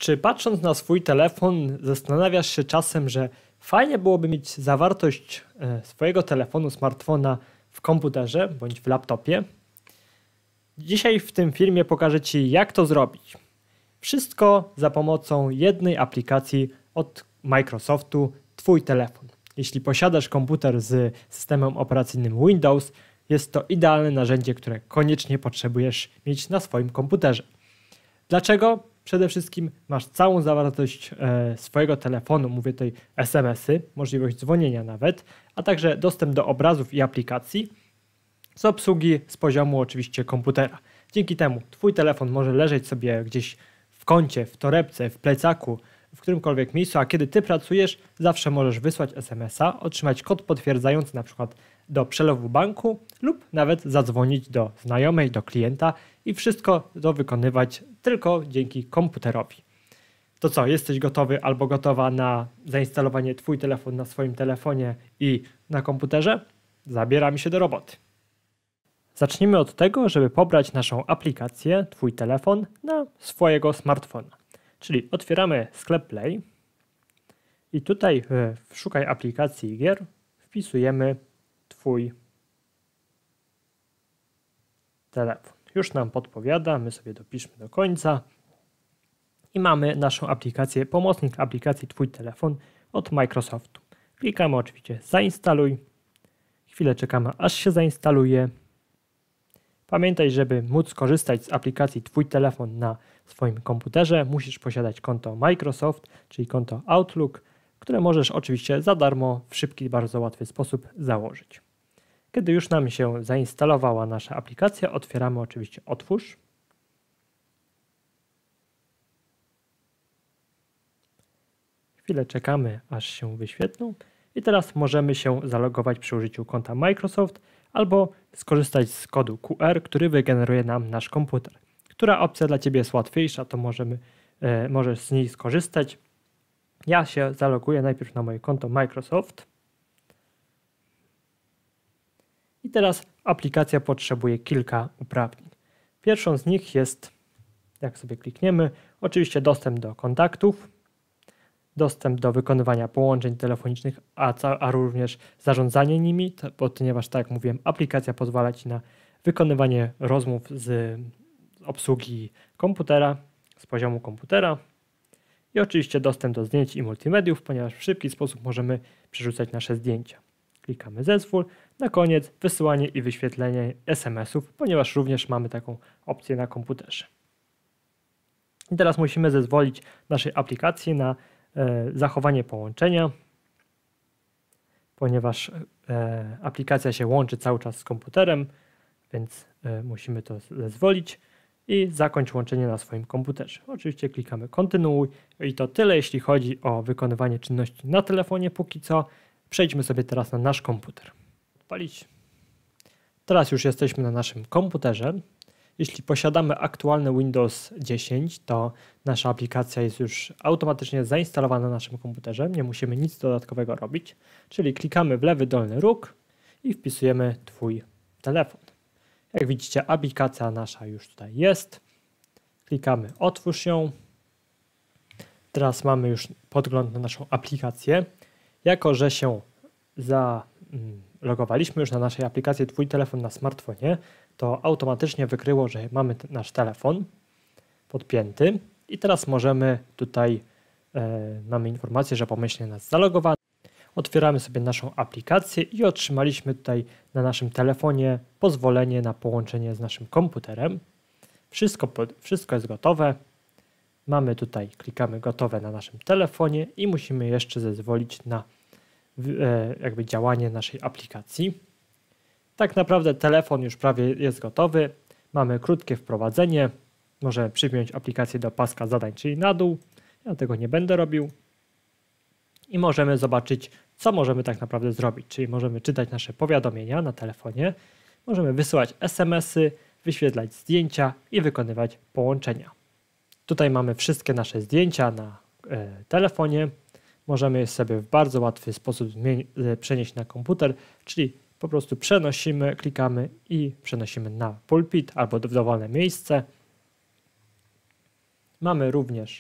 Czy patrząc na swój telefon zastanawiasz się czasem, że fajnie byłoby mieć zawartość swojego telefonu, smartfona w komputerze bądź w laptopie? Dzisiaj w tym filmie pokażę Ci, jak to zrobić. Wszystko za pomocą jednej aplikacji od Microsoftu, Twój telefon. Jeśli posiadasz komputer z systemem operacyjnym Windows, jest to idealne narzędzie, które koniecznie potrzebujesz mieć na swoim komputerze. Dlaczego? Przede wszystkim masz całą zawartość swojego telefonu, mówię tutaj SMS-y, możliwość dzwonienia nawet, a także dostęp do obrazów i aplikacji z obsługi z poziomu oczywiście komputera. Dzięki temu Twój telefon może leżeć sobie gdzieś w kącie, w torebce, w plecaku, w którymkolwiek miejscu, a kiedy Ty pracujesz, zawsze możesz wysłać SMS-a, otrzymać kod potwierdzający na przykład do przelewu banku lub nawet zadzwonić do znajomej, do klienta i wszystko to wykonywać tylko dzięki komputerowi. To co, jesteś gotowy albo gotowa na zainstalowanie Twój telefon na swoim telefonie i na komputerze? Zabieramy się do roboty. Zacznijmy od tego, żeby pobrać naszą aplikację, Twój telefon, na swojego smartfona. Czyli otwieramy sklep Play i tutaj w szukaj aplikacji i gier wpisujemy Twój telefon. Już nam podpowiada, my sobie dopiszmy do końca i mamy naszą aplikację, pomocnik aplikacji Twój telefon od Microsoftu. Klikamy oczywiście zainstaluj, chwilę czekamy aż się zainstaluje. Pamiętaj, żeby móc korzystać z aplikacji Twój telefon na swoim komputerze, musisz posiadać konto Microsoft, czyli konto Outlook, które możesz oczywiście za darmo w szybki, bardzo łatwy sposób założyć. Kiedy już nam się zainstalowała nasza aplikacja, otwieramy oczywiście Otwórz. Chwilę czekamy, aż się wyświetlą i teraz możemy się zalogować przy użyciu konta Microsoft albo skorzystać z kodu QR, który wygeneruje nam nasz komputer. Która opcja dla Ciebie jest łatwiejsza, to możesz z niej skorzystać. Ja się zaloguję najpierw na moje konto Microsoft. I teraz aplikacja potrzebuje kilka uprawnień. Pierwszą z nich jest, jak sobie klikniemy, oczywiście dostęp do kontaktów, dostęp do wykonywania połączeń telefonicznych, a również zarządzanie nimi, ponieważ tak jak mówiłem, aplikacja pozwala Ci na wykonywanie rozmów z obsługi komputera, z poziomu komputera i oczywiście dostęp do zdjęć i multimediów, ponieważ w szybki sposób możemy przerzucać nasze zdjęcia. Klikamy zezwól, na koniec wysyłanie i wyświetlenie SMS-ów, ponieważ również mamy taką opcję na komputerze. I teraz musimy zezwolić naszej aplikacji na zachowanie połączenia, ponieważ aplikacja się łączy cały czas z komputerem, więc musimy to zezwolić i zakończ łączenie na swoim komputerze. Oczywiście klikamy kontynuuj i to tyle, jeśli chodzi o wykonywanie czynności na telefonie póki co. Przejdźmy sobie teraz na nasz komputer. Odpalić. Teraz już jesteśmy na naszym komputerze. Jeśli posiadamy aktualny Windows 10, to nasza aplikacja jest już automatycznie zainstalowana na naszym komputerze. Nie musimy nic dodatkowego robić. Czyli klikamy w lewy dolny róg i wpisujemy Twój telefon. Jak widzicie, aplikacja nasza już tutaj jest. Klikamy otwórz ją. Teraz mamy już podgląd na naszą aplikację. Jako że się zalogowaliśmy już na naszej aplikacji Twój telefon na smartfonie, to automatycznie wykryło, że mamy nasz telefon podpięty i teraz możemy tutaj, mamy informację, że pomyślnie nas zalogowano. Otwieramy sobie naszą aplikację i otrzymaliśmy tutaj na naszym telefonie pozwolenie na połączenie z naszym komputerem. Wszystko jest gotowe. Mamy tutaj, klikamy gotowe na naszym telefonie i musimy jeszcze zezwolić na jakby działanie naszej aplikacji. Tak naprawdę telefon już prawie jest gotowy. Mamy krótkie wprowadzenie. Możemy przypiąć aplikację do paska zadań, czyli na dół. Ja tego nie będę robił. I możemy zobaczyć, co możemy tak naprawdę zrobić. Czyli możemy czytać nasze powiadomienia na telefonie. Możemy wysyłać SMS-y, wyświetlać zdjęcia i wykonywać połączenia. Tutaj mamy wszystkie nasze zdjęcia na telefonie. Możemy je sobie w bardzo łatwy sposób przenieść na komputer, czyli po prostu przenosimy, klikamy i przenosimy na pulpit albo w dowolne miejsce. Mamy również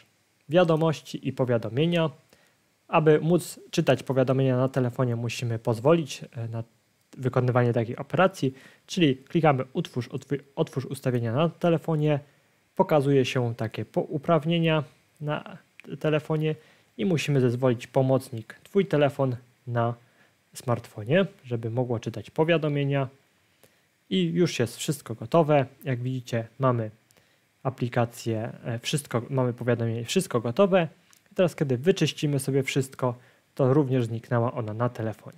wiadomości i powiadomienia. Aby móc czytać powiadomienia na telefonie, musimy pozwolić na wykonywanie takiej operacji, czyli klikamy otwórz ustawienia na telefonie, pokazuje się takie uprawnienia na telefonie i musimy zezwolić pomocnik Twój telefon na smartfonie, żeby mogło czytać powiadomienia i już jest wszystko gotowe. Jak widzicie, mamy aplikację, mamy powiadomienie, wszystko gotowe. I teraz, kiedy wyczyścimy sobie wszystko, to również zniknęła ona na telefonie.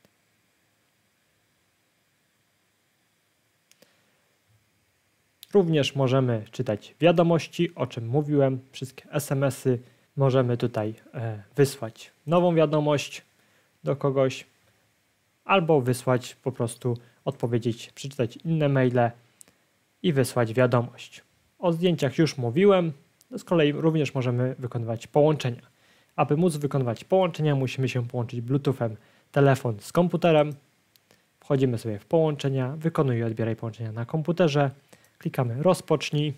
Również możemy czytać wiadomości, o czym mówiłem, wszystkie SMS-y. Możemy tutaj wysłać nową wiadomość do kogoś, albo wysłać po prostu, przeczytać inne maile i wysłać wiadomość. O zdjęciach już mówiłem, z kolei również możemy wykonywać połączenia. Aby móc wykonywać połączenia, musimy się połączyć Bluetoothem telefon z komputerem. Wchodzimy sobie w połączenia, wykonuj i odbieraj połączenia na komputerze. Klikamy rozpocznij.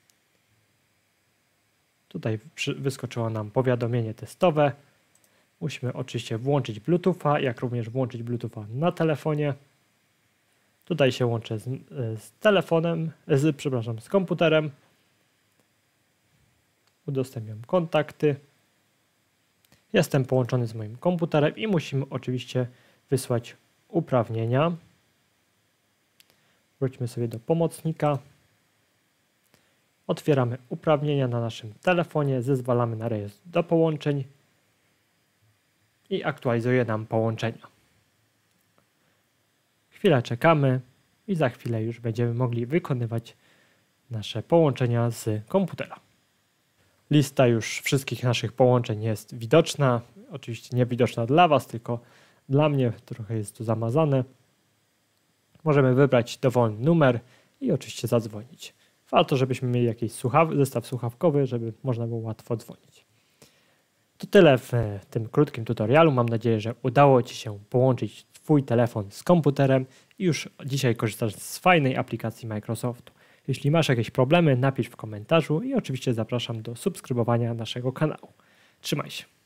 Tutaj wyskoczyło nam powiadomienie testowe. Musimy oczywiście włączyć Bluetootha, jak również włączyć Bluetootha na telefonie. Tutaj się łączę z telefonem, z komputerem. Udostępniam kontakty. Jestem połączony z moim komputerem i musimy oczywiście wysłać uprawnienia. Wróćmy sobie do pomocnika. Otwieramy uprawnienia na naszym telefonie, zezwalamy na rejestr do połączeń i aktualizuje nam połączenia. Chwilę czekamy i za chwilę już będziemy mogli wykonywać nasze połączenia z komputera. Lista już wszystkich naszych połączeń jest widoczna. Oczywiście nie widoczna dla Was, tylko dla mnie. Trochę jest tu zamazane. Możemy wybrać dowolny numer i oczywiście zadzwonić. Warto, żebyśmy mieli jakiś zestaw słuchawkowy, żeby można było łatwo dzwonić. To tyle w tym krótkim tutorialu. Mam nadzieję, że udało Ci się połączyć Twój telefon z komputerem i już dzisiaj korzystasz z fajnej aplikacji Microsoftu. Jeśli masz jakieś problemy, napisz w komentarzu i oczywiście zapraszam do subskrybowania naszego kanału. Trzymaj się.